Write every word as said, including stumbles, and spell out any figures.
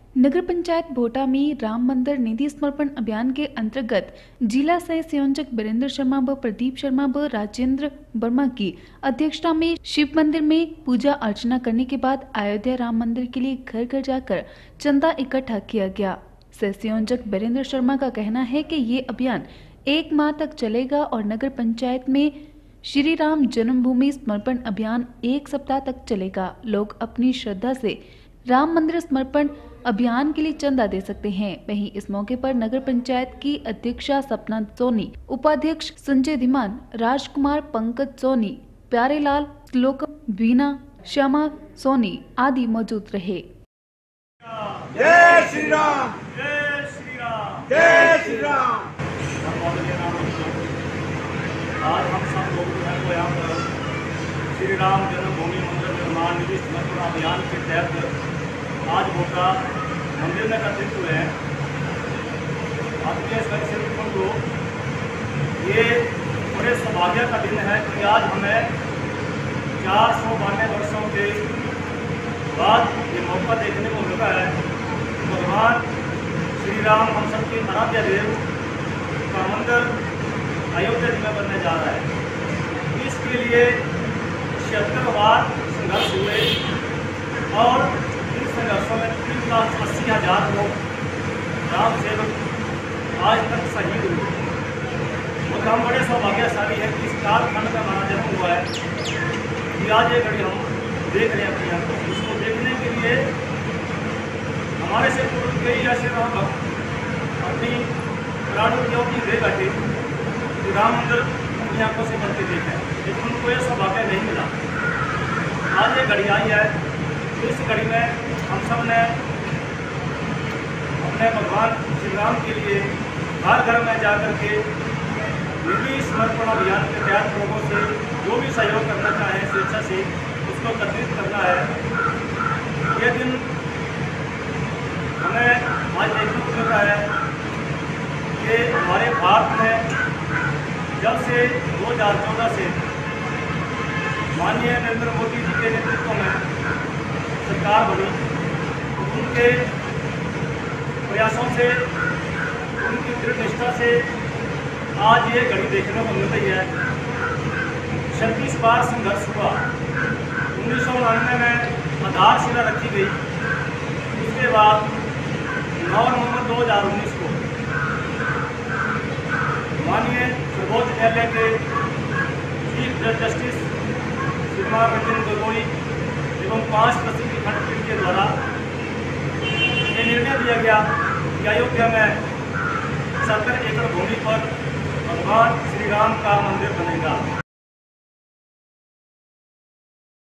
नगर पंचायत भोटा में राम मंदिर निधि समर्पण अभियान के अंतर्गत जिला सह संयोजक बीरेंद्र शर्मा व प्रदीप शर्मा व राजेंद्र वर्मा की अध्यक्षता में शिव मंदिर में पूजा अर्चना करने के बाद अयोध्या राम मंदिर के लिए घर घर जाकर चंदा इकट्ठा किया गया। सह संयोजक बीरेंद्र शर्मा का कहना है कि ये अभियान एक माह तक चलेगा और नगर पंचायत में श्री राम जन्मभूमि समर्पण अभियान एक सप्ताह तक चलेगा। लोग अपनी श्रद्धा से राम मंदिर समर्पण अभियान के लिए चंदा दे सकते हैं। वहीं इस मौके पर नगर पंचायत की अध्यक्षा सपना सोनी, उपाध्यक्ष संजय धीमान, राजकुमार, पंकज सोनी, प्यारेलाल, श्लोकम, बीना, श्यामा सोनी आदि मौजूद रहे। जय श्री राम, जय श्री राम, जय श्री राम। आज हम सब लोग जो है वो यहाँ पर श्री राम जन्मभूमि मंदिर निर्माण निधि समर्पण अभियान के तहत आज भोटा मंदिर में एकत्रित हुए हैं। आत्मीय स्वयंसेवकों को ये बड़े सौभाग्य का दिन है कि आज हमें चार सौ बानवे वर्षों के बाद ये मौका देखने को मिला है। भगवान श्री राम हम सबके आराध्य देव का मंदिर अयोध्या में बनने जा रहा है। इसके लिए छिहत्तर बार संघर्ष हुए और इन संघर्षों में तीन लाख अस्सी हजार लोग राम सेवक आज तक शहीद हुए। और हम बड़े सौभाग्यशाली है कि इस कालखंड का हमारा जन्म हुआ है कि आज ये घड़ी हम देख रहे हैं अपनी आंखों। इसको देखने के लिए हमारे से पूर्व कई ऐसे राम भक्त अपनी प्राणों की अपनी दे बैठे कि राम मंदिर अपनी आंखों से बन के देखें, लेकिन उनको यह सौभाग्य नहीं मिला। आज ये घड़ी आई है, इस घड़ी में हम सब ने अपने भगवान श्री राम के लिए हर घर में जाकर के निधि समर्पण अभियान के तहत लोगों से जो भी सहयोग करना चाहें स्वेच्छा से उसको एकत्रित करना है। ये दिन हमें आज देखने को मिल रहा है कि हमारे भारत में जब से दो हज़ार चौदह से माननीय नरेंद्र मोदी जी के नेतृत्व में सरकार बनी, उनके प्रयासों से, उनकी दृढ़ निष्ठा से आज ये घड़ी देखने को मिल रही है। छत्तीस बार संघर्ष हुआ। उन्नीस सौ उन्नानवे में आधारशिला रखी गई। उसके बाद नौ नवंबर दो हज़ार उन्नीस को माननीय सर्वोच्च न्यायालय के चीफ जस्टिस श्रीमान रंजन गोगोई एवं पांच सदस्यीय खंडपीठ के द्वारा ये निर्णय दिया गया कि अयोध्या में सत्तर एकड़ भूमि पर भगवान श्री राम का मंदिर बनेगा।